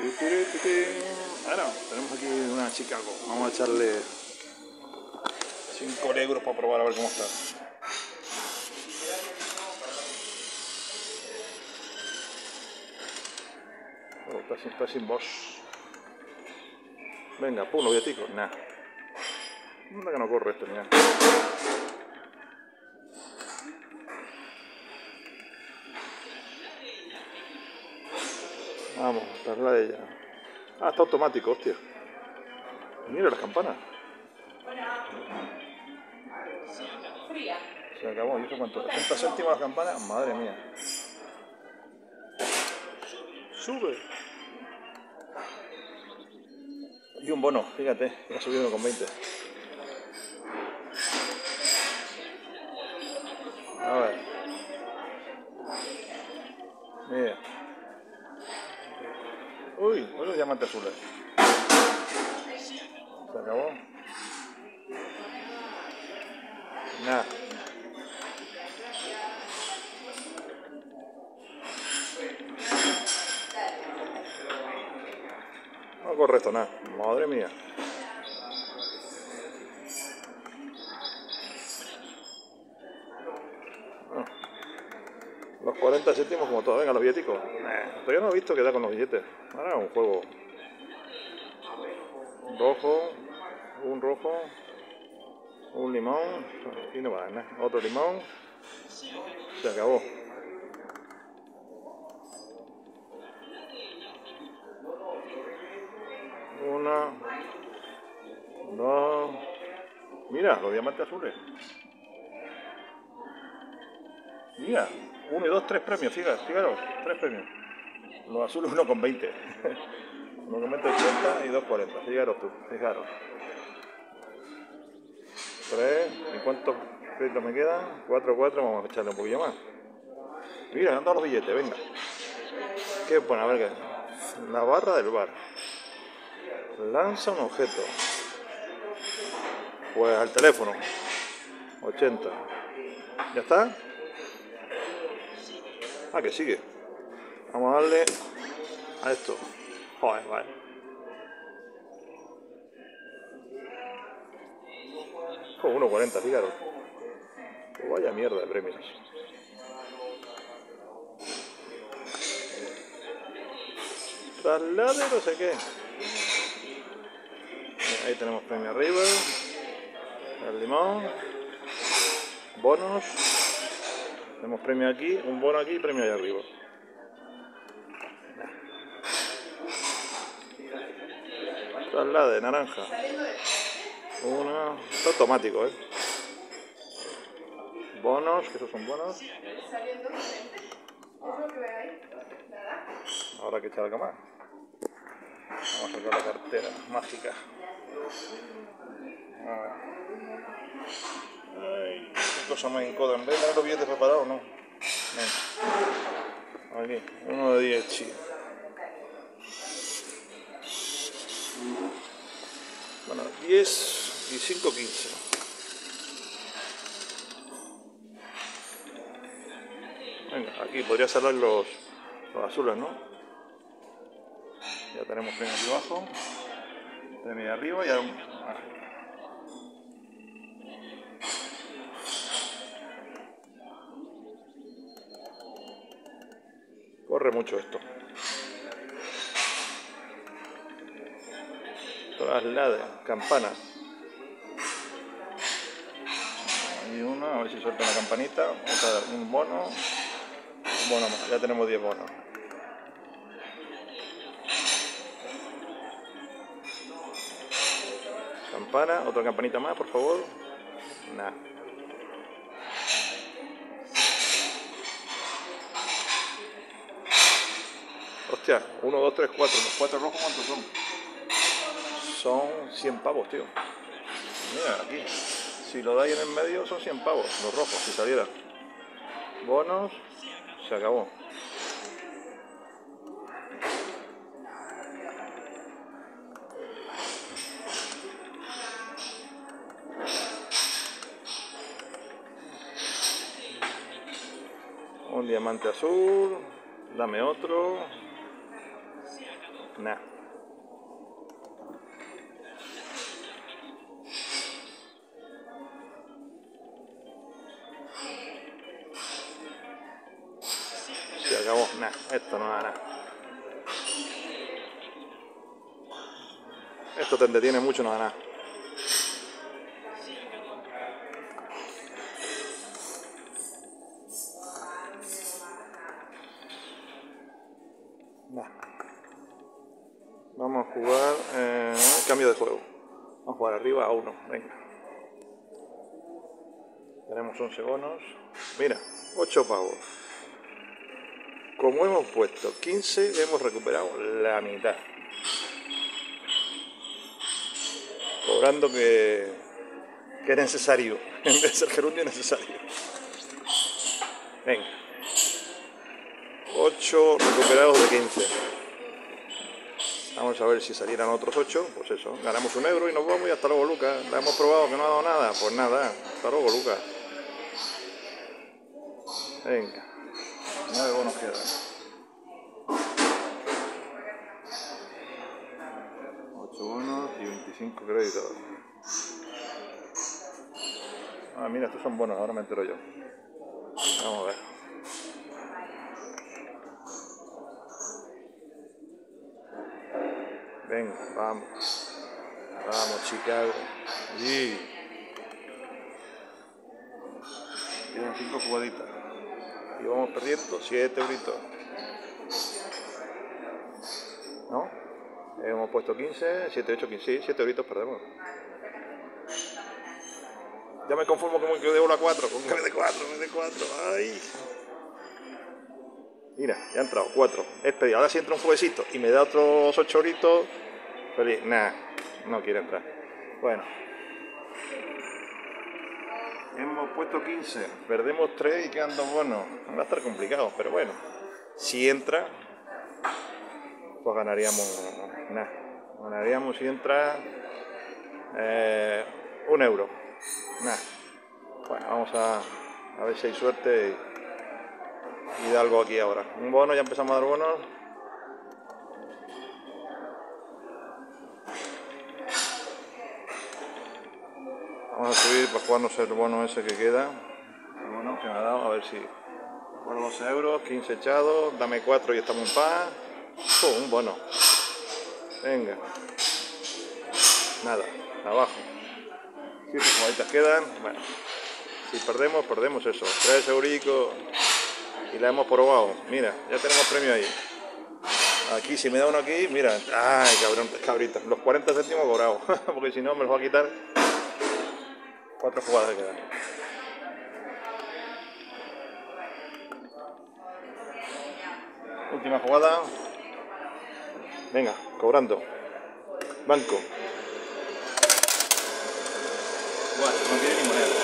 Ahora tenemos aquí una Chicago. Vamos a echarle 5 euros para probar a ver cómo está. Oh, está sin voz. Venga, pum, los billeticos. Nah. Anda que no corre esto, mira. Vamos, darla de ella. Ah, está automático, hostia. Mira las campanas. Se acabó, ¿y eso cuánto? 80 céntimos las campanas, madre mía. Sube. Y un bono, fíjate, que ha subido 1,20. A ver. Mira. Uy, unos diamantes azules. Se acabó. Nada. No correcto, nada. Madre mía. Bueno, los 40 céntimos como todo. Venga, los billeticos. Todavía no he visto qué da con los billetes. Ahora es un juego. Rojo. Un rojo. Un limón. Aquí no va, nada. Otro limón. Se acabó. Una. Dos. Mira, los diamantes azules. Mira, 1 y 2, 3 premios, fijaros, 3 premios. Los azules 1,20. 1,20, 80 y 2,40. Fijaros. 3. ¿Y cuántos créditos me quedan? 4, vamos a echarle un poquillo más. Mira, han dado los billetes, venga. Qué bueno, a ver qué. La barra del bar. Lanza un objeto. Pues al teléfono. 80. ¿Ya está? Ah, que sigue. Vamos a darle a esto. Joder, vale. Oh, 1,40, fijaros. Pues vaya mierda de premios. Traslade no sé qué. Ahí tenemos premio arriba. El limón. Bonos. Tenemos premio aquí, un bono aquí y premio allá arriba. Traslade, naranja. Una. Está automático, Bonos, que esos son bonos. Ahora que echar algo más. Vamos a sacar la cartera mágica. A ver. Ay, qué cosa más incómoda. ¿En vez de tener los billetes preparados no? Venga. Aquí, uno de 10 chi. Bueno, 10 y 5, 15. Venga, aquí podría salir los azules, ¿no? Ya tenemos premio aquí abajo, premio arriba y ahora corre mucho esto. Traslade, campana. Hay una, a ver si suelta una campanita. Vamos a dar un bono más. Ya tenemos 10 bonos. Campana, otra campanita más, por favor. Nah. Hostia, 1, 2, 3, 4. Los 4 rojos, ¿cuántos son? Son 100 pavos, tío. Mira, aquí. Si lo dais en el medio son 100 pavos, los rojos, si salieran. Bonos, se acabó. Un diamante azul, dame otro. Nah. Se acabó. Nah, esto no da nada. Esto te entretiene mucho, no da nada. Nah. Vamos a jugar cambio de juego. Vamos a jugar arriba a 1. Venga. Tenemos 11 bonos. Mira, 8 pavos. Como hemos puesto 15, hemos recuperado la mitad. Cobrando que es necesario. En vez de ser gerundio, necesario. Venga. 8 recuperados de 15. Vamos a ver si salieran otros 8. Pues eso, ganamos 1 euro y nos vamos y hasta luego, Lucas. La hemos probado que no ha dado nada. Pues nada, hasta luego, Lucas. Venga. 9 bonos quedan. 8 bonos y 25 créditos. Ah, mira, estos son bonos, ahora me entero yo. Vamos a ver. Venga, vamos. Vamos, Chicago. Y quedan 5 jugaditas. Y vamos perdiendo 7 euritos. ¿No? Hemos puesto 15, 7, 8, 15, sí, 7 euritos perdemos. Ya me conformo con que debo la 4, con que me de 4, ay. Mira, ya ha entrado, 4. Es pedido. Ahora si entra un jueguecito y me da otros 8 euritos, feliz. Nah, no quiere entrar. Bueno. Hemos puesto 15, perdemos 3 y quedan 2 bonos. Va a estar complicado, pero bueno. Si entra, pues ganaríamos nada. Ganaríamos si entra 1 euro. Nada. Bueno, vamos a ver si hay suerte y da algo aquí ahora. Un bono, ya empezamos a dar bonos. Vamos a subir para jugarnos el bono ese que queda. El bono que me ha dado, a ver si... Por 12 euros, 15 echados, dame 4 y estamos en paz. Un bono. Venga. Nada, abajo. 7 jugaditas quedan. Bueno, si perdemos, perdemos eso. 3 euricos. Y la hemos probado. Mira, ya tenemos premio ahí. Aquí, si me da uno aquí, mira. Ay, cabrón, cabrita. Los 40 céntimos cobrados. Porque si no, me los va a quitar. 4 jugadas quedan. Última jugada. Venga, cobrando. Banco. Bueno, no tiene ni moneda.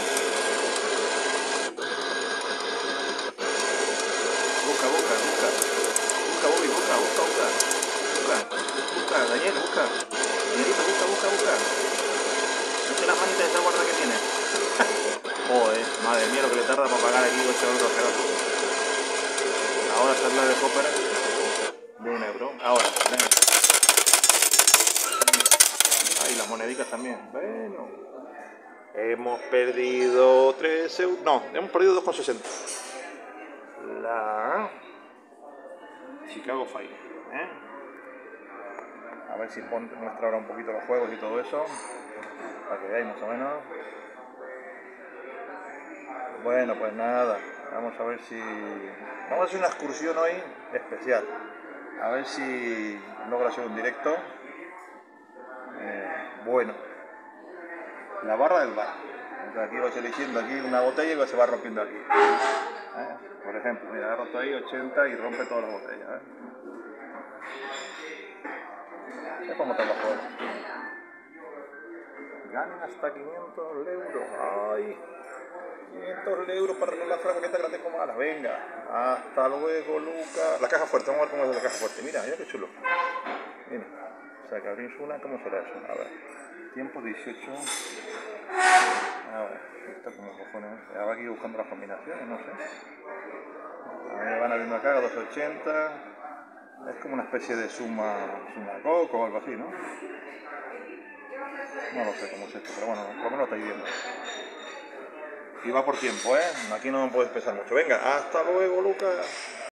Busca, Bobby, busca. Daniel, busca. Danielito, busca. Mete las manitas de esa guarda que tiene. Joder, madre mía lo que le tarda para pagar aquí 8 euros. Ahora sale de Hopper de 1 euro. Ahora, venga. Ay, las monedicas también. Bueno. Hemos perdido 3 euros. No, hemos perdido 2,60. La Chicago Fire. A ver si muestra ahora un poquito los juegos y todo eso. Para que veáis más o menos. Bueno, pues nada. Vamos a ver si... Vamos a hacer una excursión hoy especial. A ver si logro hacer un directo. Bueno. La barra del bar. Entonces aquí vais eligiendo aquí una botella y se va rompiendo aquí. Por ejemplo, mira, he roto ahí 80 y rompe todas las botellas. Es como te lo juego. Ganen hasta 500 euros. ¡Ay! 500 euros para arreglar la fraqueta que la tengo mala. Venga. Hasta luego, Lucas. La caja fuerte. Vamos a ver cómo es la caja fuerte. Mira qué chulo. Mira. O sea, que abrís una. ¿Cmo será eso? A ver. Tiempo 18. A ver. Esto como cojones. Ahora aquí buscando las combinaciones. No sé. A mí me van a abrir una caja 280. Es como una especie de suma coco o algo así, ¿no? No lo sé cómo es esto, pero bueno, por lo menos estáis viendo. Y va por tiempo, ¿eh? Aquí no me puedes pesar mucho. Venga, hasta luego, Lucas.